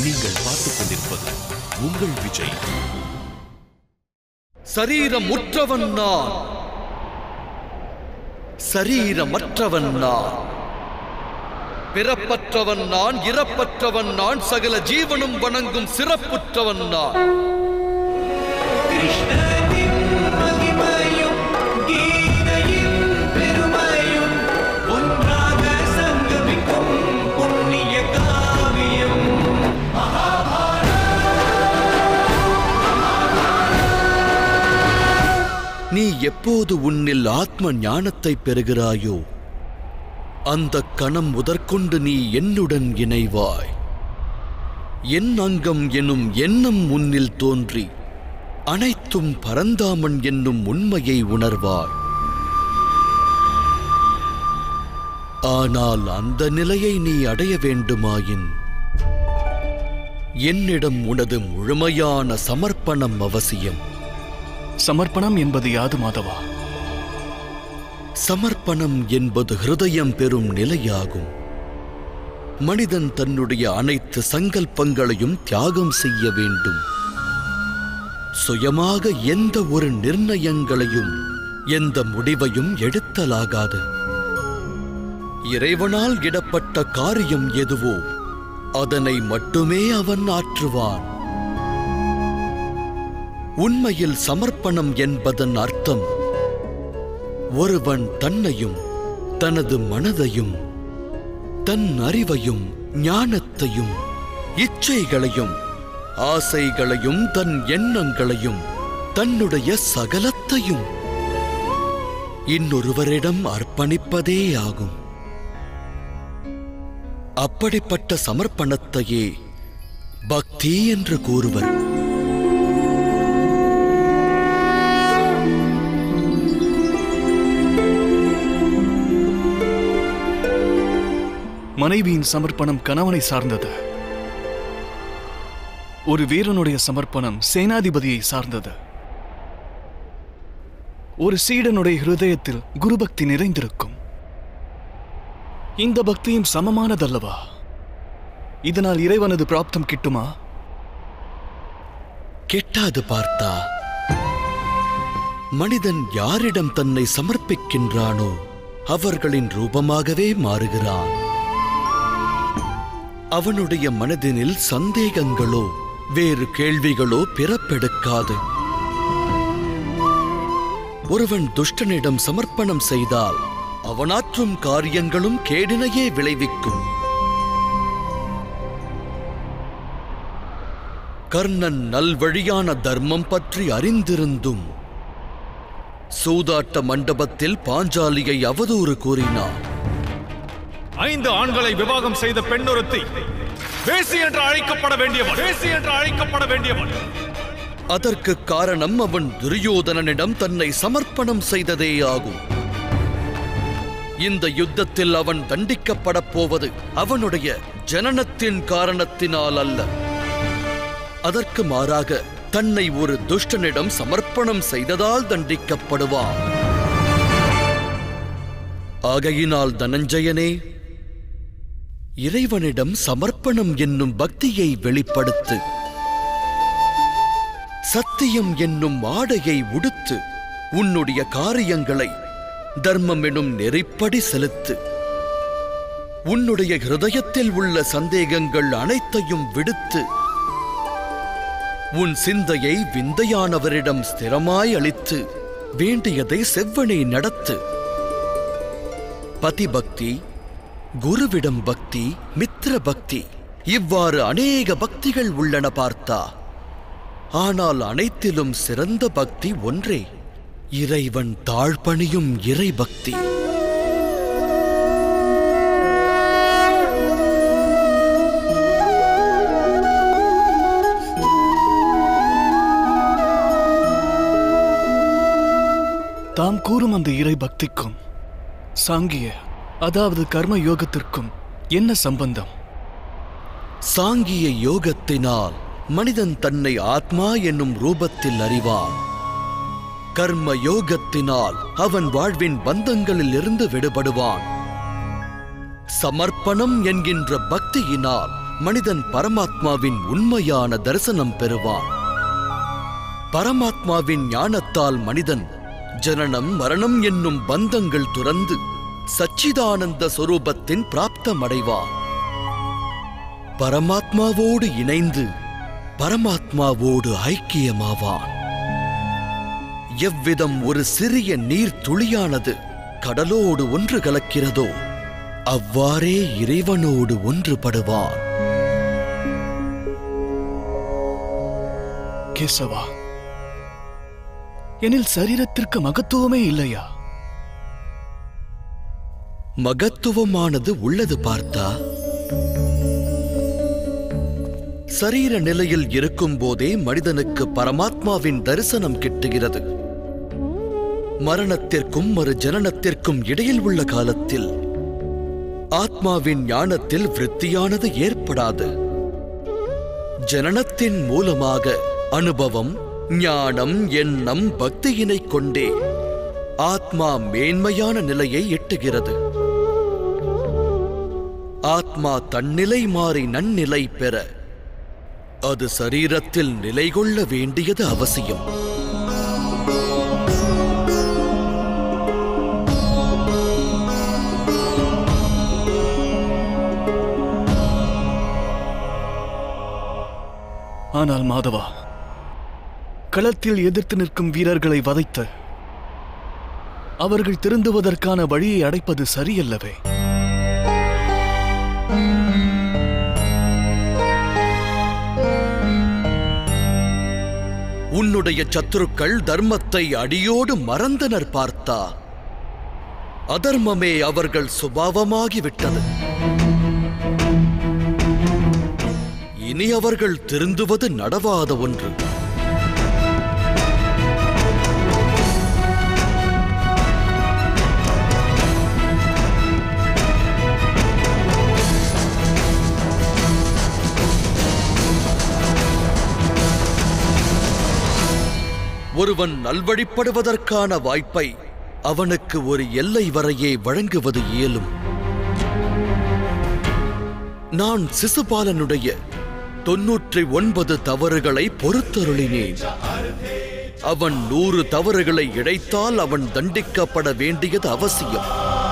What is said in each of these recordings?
நீங்கள் பார்த்துக் கொண்டிருப்பது உங்கள் விஜய். சரீரமுற்றவன் நான், சரீரமற்றவன் நான், பிறப்பற்றவன் நான், இறப்பற்றவன் நான், சகல ஜீவனும் வணங்கும் சிறப்புற்றவன் நான். நீ எப்போது உன்னில் ஆத்ம ஞானத்தை பெறுகிறாயோ அந்த கணம் முதற்கொண்டு நீ என்னுடன் இணைவாய். என் அங்கம் எனும் எண்ணம் உன்னில் தோன்றி அனைத்தும் பரந்தாமன் என்னும் உண்மையை உணர்வாய். ஆனால் அந்த நிலையை நீ அடைய வேண்டுமாயின் என்னிடம் உனது முழுமையான சமர்ப்பணம் அவசியம். சமர்ப்பணம் என்பது யாது மாதவா? சமர்ப்பணம் என்பது ஹிருதயம் பெறும் நிலையாகும். மனிதன் தன்னுடைய அனைத்து சங்கல்பங்களையும் தியாகம் செய்ய வேண்டும். சுயமாக எந்த ஒரு நிர்ணயங்களையும் எந்த முடிவையும் எடுத்தலாகாது. இறைவனால் இடப்பட்ட காரியம் எதுவோ அதனை மட்டுமே அவன் ஆற்றுவான். உண்மையில் சமர்ப்பணம் என்பதன் அர்த்தம் ஒருவன் தன்னையும் தனது மனதையும் தன் அறிவையும் ஞானத்தையும் இச்சைகளையும் ஆசைகளையும் தன் எண்ணங்களையும் தன்னுடைய சகலத்தையும் இன்னொருவரிடம் அர்ப்பணிப்பதே ஆகும். அப்படிப்பட்ட சமர்ப்பணத்தையே பக்தி என்று கூறுவர். மனைவியின் சமர்ப்பணம் கணவனை சார்ந்தது. ஒரு வீரனுடைய சமர்ப்பணம் சேனாதிபதியை சார்ந்தது. ஒரு சீடனுடைய ஹிருதயத்தில் குருபக்தி நிறைந்திருக்கும். இந்த பக்தியும் சமமானதல்லவா? இதனால் இறைவனது பிராப்தம் கிட்டுமா? கெட்டாது பார்த்தா. மனிதன் யாரிடம் தன்னை சமர்ப்பிக்கின்றானோ அவர்களின் ரூபமாகவே மாறுகிறான். அவனுடைய மனதினில் சந்தேகங்களோ வேறு கேள்விகளோ பிறப்பெடுக்காது. ஒருவன் துஷ்டனிடம் சமர்ப்பணம் செய்தால் அவனாற்றும் காரியங்களும் கேடினையே விளைவிக்கும். கர்ணன் நல்வழியான தர்மம் பற்றி அறிந்திருந்தும் சூதாட்ட மண்டபத்தில் பாஞ்சாலியை அவதூறு கூறினார். 5 ஆண்களை விவாகம் செய்த பெண்ணொருத்தி வேசி என்று அழைக்கப்பட வேண்டியவன். அதற்கு காரணம் அவன் துரியோதனனிடம் தன்னை சமர்ப்பணம் செய்ததே ஆகும். இந்த யுத்தத்தில் அவன் தண்டிக்கப்பட போவது அவனுடைய ஜனனத்தின் காரணத்தினால் அல்ல. அதற்கு மாறாக தன்னை ஒரு துஷ்டனிடம் சமர்ப்பணம் செய்ததால் தண்டிக்கப்படுவான். ஆகையினால் தனஞ்சயனே, இறைவனிடம் சமர்ப்பணம் என்னும் பக்தியை வெளிப்படுத்து. சத்தியம் என்னும் ஆடையை உடுத்து உன்னுடைய காரியங்களை தர்மம் எனும் நெறிப்படி செலுத்து. உன்னுடைய ஹிருதயத்தில் உள்ள சந்தேகங்கள் அனைத்தையும் விடுத்து உன் சிந்தையை விந்தையானவரிடம் ஸ்திரமாய் அளித்து வேண்டியதை செவ்வனே நடத்து. பதிபக்தி, குருவிடம் பக்தி, மித்திர பக்தி, இவ்வாறு அநேக பக்திகள் உள்ளன பார்த்தா. ஆனால் அனைத்திலும் சிறந்த பக்தி ஒன்றே, இறைவன் தாழ்பணியும் இறை பக்தி. தாம் கூறும் அந்த இறை பக்திக்கும் சாங்கிய அதாவது கர்ம யோகத்திற்கும் என்ன சம்பந்தம்? சாங்கிய யோகத்தினால் மனிதன் தன்னை ஆத்மா என்னும் ரூபத்தில் அறிவான். கர்ம யோகத்தினால் அவன் வாழ்வின் பந்தங்களில் இருந்து விடுபடுவான். சமர்ப்பணம் என்கின்ற பக்தியினால் மனிதன் பரமாத்மாவின் உண்மையான தரிசனம் பெறுவான். பரமாத்மாவின் ஞானத்தால் மனிதன் ஜனனம் மரணம் என்னும் பந்தங்கள் துறந்து சச்சிதானந்த சொரூபத்தின் பிராப்தமடைவான். பரமாத்மாவோடு இணைந்து பரமாத்மாவோடு ஐக்கியமாவான். எவ்விதம் ஒரு சிறிய நீர் துளியானது கடலோடு ஒன்று கலக்கிறதோ அவ்வாறே இறைவனோடு ஒன்றுபடுவான். கேசவா, எனில் சரீரத்திற்கு மகத்துவமே இல்லையா? மகத்துவமானது உள்ளது பார்த்தா. சரீர நிலையில் இருக்கும் போதே மனிதனுக்கு பரமாத்மாவின் தரிசனம் கிட்டுகிறது. மரணத்திற்கும் மறு ஜனனத்திற்கும் இடையில் உள்ள காலத்தில் ஆத்மாவின் ஞானத்தில் விருத்தியானது ஏற்படாது. ஜனனத்தின் மூலமாக அனுபவம், ஞானம், எண்ணம், பக்தியினை கொண்டே ஆத்மா மேன்மையான நிலையை எட்டுகிறது. ஆத்மா தன்னிலை மாறி நன்னிலை பெற அது சரீரத்தில் நிலை கொள்ள வேண்டியது அவசியம். ஆனால் மாதவா, களத்தில் எதிர்த்து நிற்கும் வீரர்களை வதைத்து அவர்கள் திருந்துவதற்கான வழியை அடைப்பது சரியல்லவே? உன்னுடைய சத்துருக்கள் தர்மத்தை அடியோடு மறந்தனர் பார்த்தா. அதர்மமே அவர்கள் சுபாவமாகிவிட்டது. இனி அவர்கள் திருந்துவது நடவாத ஒன்று. ஒருவன் நல்வழிப்படுவதற்கான வாய்ப்பை அவனுக்கு ஒரு எல்லை வரையே வழங்குவது இயலும். நான் சிசுபாலனுடைய 99 தவறுகளை பொறுத்தருளினேன். அவன் 100 தவறுகளை இழைத்தால் அவன் தண்டிக்கப்பட வேண்டியது அவசியம்.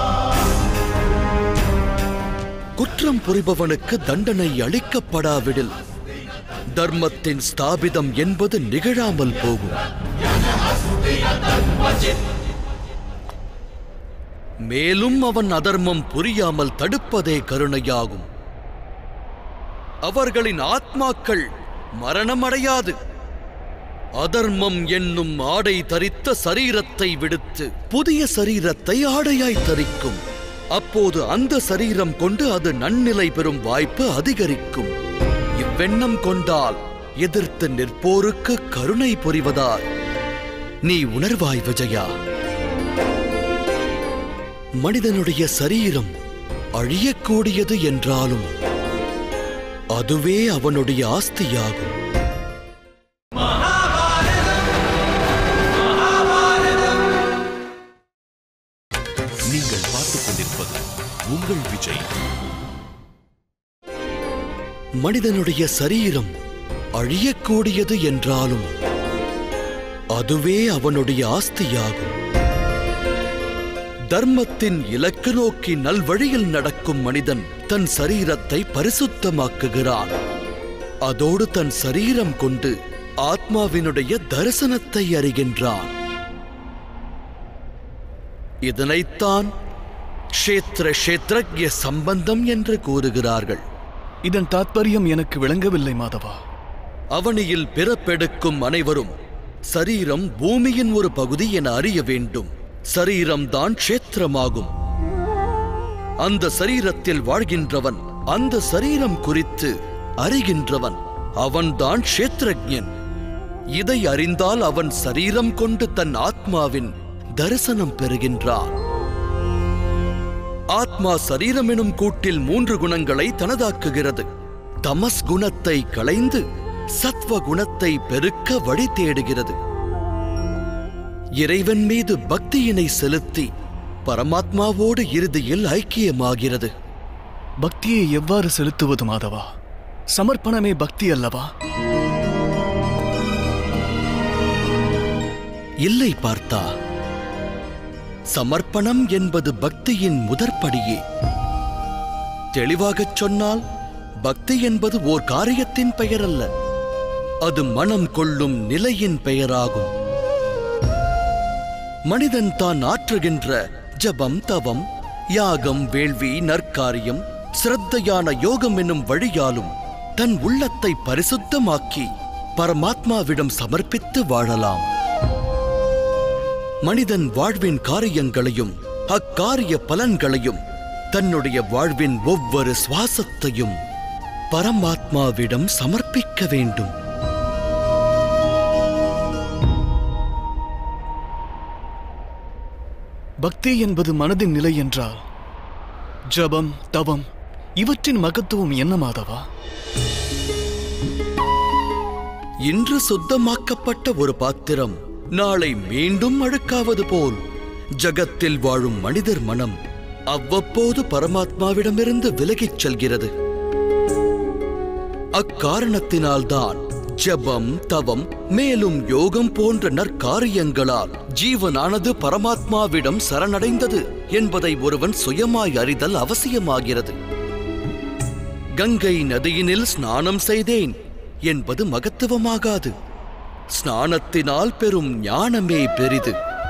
குற்றம் புரிபவனுக்கு தண்டனை அளிக்கப்படாவிடில் தர்மத்தின் ஸ்தாபிதம் என்பது நிகழாமல் போகும். மேலும் அவன் அதர்மம் புரியாமல் தடுப்பதே கருணையாகும். அவர்களின் ஆத்மாக்கள் மரணமடையாது. அதர்மம் என்னும் ஆடை தரித்த சரீரத்தை விடுத்து புதிய சரீரத்தை ஆடையாய் தரிக்கும். அப்போது அந்த சரீரம் கொண்டு அது நன்னிலை பெறும் வாய்ப்பு அதிகரிக்கும். இவ்வெண்ணம் கொண்டால் எதிர்த்து நிற்போருக்கு கருணை புரிவதாய் நீ உணர்வாய் விஜயா. மனிதனுடைய சரீரம் அழியக்கூடியது என்றாலும் அதுவே அவனுடைய ஆஸ்தியாகும். நீங்கள் பார்த்துக் கொண்டிருப்பது உங்கள் விஜய். மனிதனுடைய சரீரம் அழியக்கூடியது என்றாலும் அதுவே அவனுடைய ஆஸ்தியாகும். தர்மத்தின் இலக்கு நோக்கி நல்வழியில் நடக்கும் மனிதன் தன் சரீரத்தை பரிசுத்தமாக்குகிறான். அதோடு தன் சரீரம் கொண்டு ஆத்மாவினுடைய தரிசனத்தை அறிகின்றான். இதனைத்தான் க்ஷேத்ர க்ஷேத்ரஜ்ய சம்பந்தம் என்று கூறுகிறார்கள். இதன் தாத்பரியம் எனக்கு விளங்கவில்லை மாதவா. அவனியில் பிறப்பெடுக்கும் அனைவரும் சரீரம் பூமியின் ஒரு பகுதி என அறிய வேண்டும். சரீரம்தான் க்ஷேத்திரமாகும். அந்த சரீரத்தில் வாழ்கின்றவன், அந்த சரீரம் குறித்து அறிகின்றவன், அவன்தான் க்ஷேத்ரஜ்ஞன். இதை அறிந்தால் அவன் சரீரம் கொண்டு தன் ஆத்மாவின் தரிசனம் பெறுகின்றான். ஆத்மா சரீரம் எனும் கூட்டில் 3 குணங்களை தனதாக்குகிறது. தமஸ் குணத்தை களைந்து சத்வ குணத்தை பெருக்க வழி தேடுகிறது. இறைவன் மீது பக்தியினை செலுத்தி பரமாத்மாவோடு இறுதியில் ஐக்கியமாகிறது. பக்தியை எவ்வாறு செலுத்துவது மாதவா? சமர்ப்பணமே பக்தி அல்லவா? இல்லை பார்த்தா, சமர்ப்பணம் என்பது பக்தியின் முதற்படியே. தெளிவாகச் சொன்னால், பக்தி என்பது ஓர் காரியத்தின் பெயர் அல்ல, அது மனம் கொள்ளும் நிலையின் பெயராகும். மனிதன் தான் ஆற்றுகின்ற ஜபம், தவம், யாகம், வேள்வி, நற்காரியம், சிரத்தையான யோகம் என்னும் வழியாலும் தன் உள்ளத்தை பரிசுத்தமாக்கி பரமாத்மாவிடம் சமர்ப்பித்து வாழலாம். மனிதன் வாழ்வின் காரியங்களையும் அக்காரிய பலன்களையும் தன்னுடைய வாழ்வின் ஒவ்வொரு சுவாசத்தையும் பரமாத்மாவிடம் சமர்ப்பிக்க வேண்டும். பக்தி என்பது மனதின் நிலை என்றால் ஜபம், தவம் இவற்றின் மகத்துவம் என்ன மாதவா? இன்று சுத்தமாக்கப்பட்ட ஒரு பாத்திரம் நாளை மீண்டும் அழுக்காவது போல் ஜகத்தில் வாழும் மனிதர் மனம் அவ்வப்போது பரமாத்மாவிடமிருந்து விலகிச் செல்கிறது. அக்காரணத்தினால்தான் ஜபம், தவம், மேலும் யோகம் போன்ற நற்காரியங்களால் ஜீவனானது பரமாத்மாவிடம் சரணடைந்தது என்பதை ஒருவன் சுயமாய் அறிதல் அவசியமாகிறது. கங்கை நதியினில் ஸ்நானம் செய்தேன் என்பது மகத்துவமாகாது. ஸ்நானத்தினால் பெறும் ஞானமே பெரிது.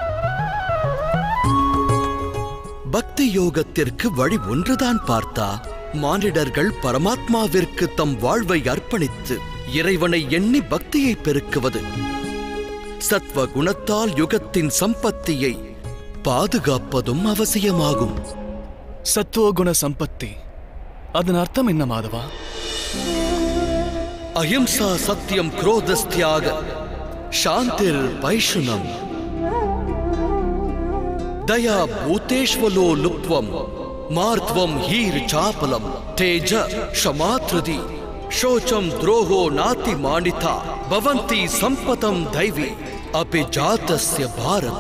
பக்தி யோகத்திற்கு வழி ஒன்றுதான் பார்த்தா. மானிடர்கள் பரமாத்மாவிற்கு தம் வாழ்வை அர்ப்பணித்து இறைவனை எண்ணி பக்தியை பெருக்குவது. சத்வ குணத்தால் யுகத்தின் சம்பத்தியை பாதுகாப்பதும் அவசியமாகும். சத்துவகுண சம்பத்தி, அதன் அர்த்தம் என்ன மாதவா? அஹிம்சா, சத்தியம், குரோதஸ்தியாக, சாந்திர் பைஷுனம், தயா பூதேஷ்வலோ லுப்வம், மார்த்வம் ஹீர் சாபலம், தேஜ ஷமாத்ருதி, शोचम द्रोहो नाति मानिता भवन्ति संपतम दैवी अपि जातस्य भारत.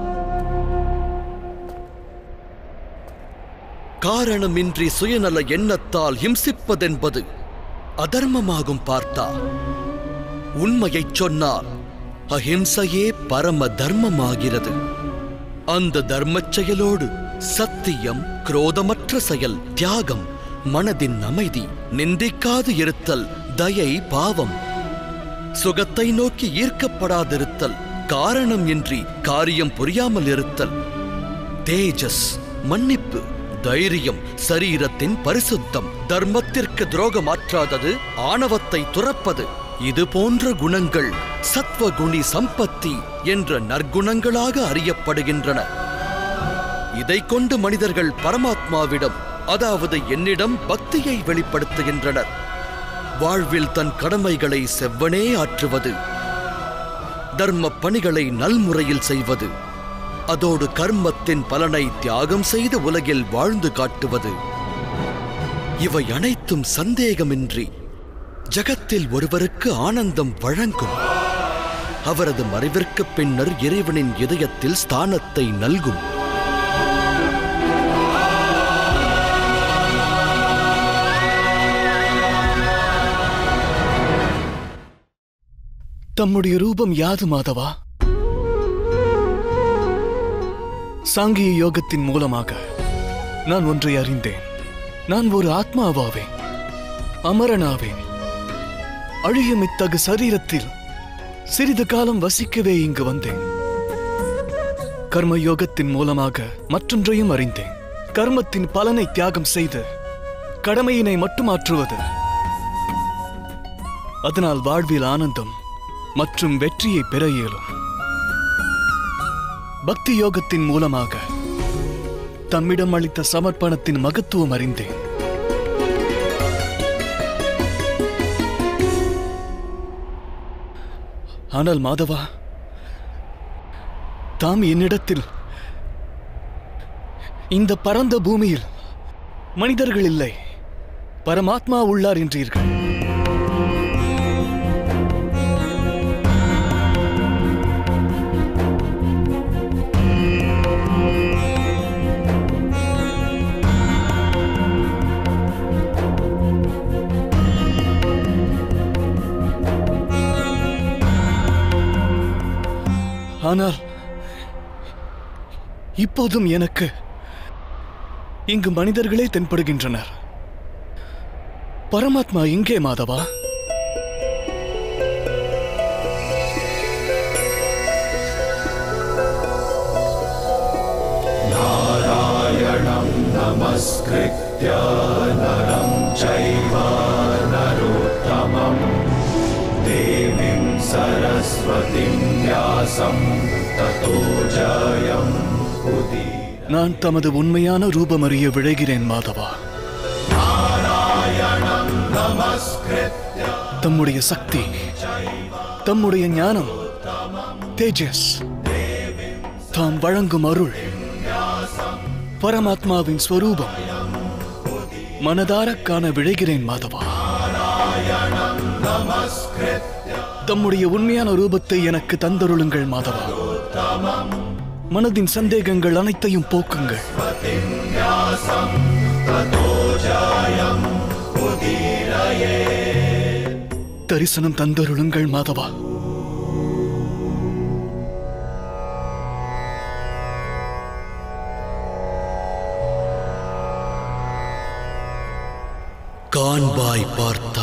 காரணமின்றி சுயநல எண்ணத்தால் ஹிம்சிப்பதென்பது அதர்மமாகும் பார்த்தா. உண்மையைச் சொன்னால் அஹிம்சையே பரம தர்மமாகிறது. அந்த தர்மச் செயலோடு சத்தியம், குரோதமற்ற செயல், தியாகம், மனதின் அமைதி, நிந்திக்காது இருத்தல், தயை, பாவம், சுகத்தை நோக்கி ஈர்க்கப்படாதிருத்தல், காரணம் இன்றி காரியம் புரியாமல் இருத்தல், தேஜஸ், மன்னிப்பு, தைரியம், சரீரத்தின் பரிசுத்தம், தர்மத்திற்கு துரோகமாற்றாதது, ஆணவத்தை துறப்பது, இது போன்ற குணங்கள் சத்வகுணி சம்பத்தி என்ற நற்குணங்களாக அறியப்படுகின்றன. இதைக் கொண்டு மனிதர்கள் பரமாத்மாவிடம், அதாவது என்னிடம் பக்தியை வெளிப்படுத்துகின்றனர். வாழ்வில் தன் கடமைகளை செவ்வனே ஆற்றுவது, தர்ம பணிகளை நல்முறையில் செய்வது, அதோடு கர்மத்தின் பலனை தியாகம் செய்து உலகில் வாழ்ந்து காட்டுவது, இவை அனைத்தும் சந்தேகமின்றி ஜகத்தில் ஒருவருக்கு ஆனந்தம் வழங்கும். அவரது மறைவிற்கு பின்னர் இறைவனின் இதயத்தில் ஸ்தானத்தை நல்கும். தம்முடைய ரூபம் யாது மாதவா? சாங்கிய யோகத்தின் மூலமாக நான் ஒன்றை அறிந்தேன். நான் ஒரு ஆத்மாவாவேன், அமரனாவேன். அழியும் இத்தகு சரீரத்தில் சிறிது காலம் வசிக்கவே இங்கு வந்தேன். கர்ம யோகத்தின் மூலமாக மற்றொன்றையும் அறிந்தேன். கர்மத்தின் பலனை தியாகம் செய்து கடமையினை மட்டும் ஆற்றுவது. அதனால் வாழ்வில் ஆனந்தம் மற்றும் வெற்றியை பெற இயலும். பக்தி யோகத்தின் மூலமாக தம்மிடம் அளித்த சமர்ப்பணத்தின் மகத்துவம் அறிந்தேன். ஆனால் மாதவா, தாம் என்னிடத்தில் இந்த பரந்த பூமியில் மனிதர்கள் இல்லை, பரமாத்மா உள்ளார் என்றீர்கள். ஆனால் இப்போதும் எனக்கு இங்கு மனிதர்களே தென்படுகின்றனர். பரமாத்மா இங்கே மாதவா? நாராயணம் நமஸ்கிருத்ய நரம் சைவ நரோத்தமம் தேவீம் சரஸ்வதிம் வியாசம் ததோ ஜயம் உதீரயே. நான் தமது உண்மையான ரூபம் அறிய விழைகிறேன் மாதவா. நாராயணம் நமஸ்கிருத்ய தம்முடைய சக்தி, தம்முடைய ஞானம், தேஜஸ், தாம் வழங்கும் அருள், பரமாத்மாவின் ஸ்வரூபம் மனதார காண விழைகிறேன் மாதவா. தம்முடைய உண்மையான ரூபத்தை எனக்கு தந்தருளுங்கள் மாதவா. மனதின் சந்தேகங்கள் அனைத்தையும் போக்குங்கள். தரிசனம் தந்தருளுங்கள் மாதவா. காண்பாய் பார்த்தா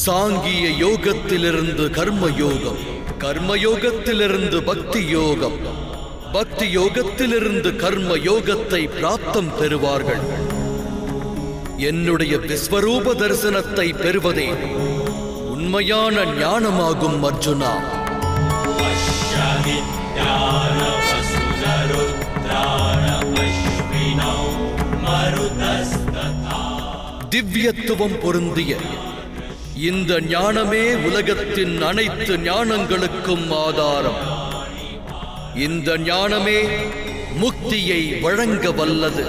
சாங்கிய யோகத்திலிருந்து கர்மயோகம், கர்மயோகத்திலிருந்து பக்தி யோகம், பக்தி யோகத்திலிருந்து கர்ம யோகத்தை பிராப்தம் பெறுவார்கள். என்னுடைய விஸ்வரூப தரிசனத்தை பெறுவதே உண்மையான ஞானமாகும் அர்ஜுனா. திவ்யத்துவம் பொருந்திய இந்த ஞானமே உலகத்தின் அனைத்து ஞானங்களுக்கும் ஆதாரம். இந்த ஞானமே முக்தியை வழங்க வல்லது.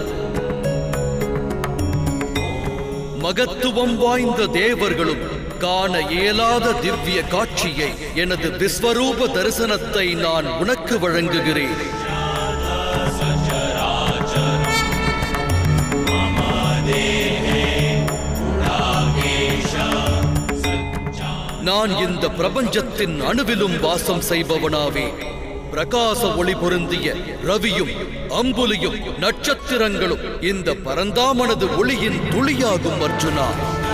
மகத்துவம் வாய்ந்த தேவர்களும் காண இயலாத திவ்ய காட்சியை, எனது விஸ்வரூப தரிசனத்தை நான் உனக்கு வழங்குகிறேன். நான் இந்த பிரபஞ்சத்தின் அணுவிலும் வாசம் செய்பவனாவே. பிரகாச ஒளி பொருந்திய ரவியும் அம்புலியும் நட்சத்திரங்களும் இந்த பரந்தாமனது ஒளியின் துளியாகும் அர்ஜுனா.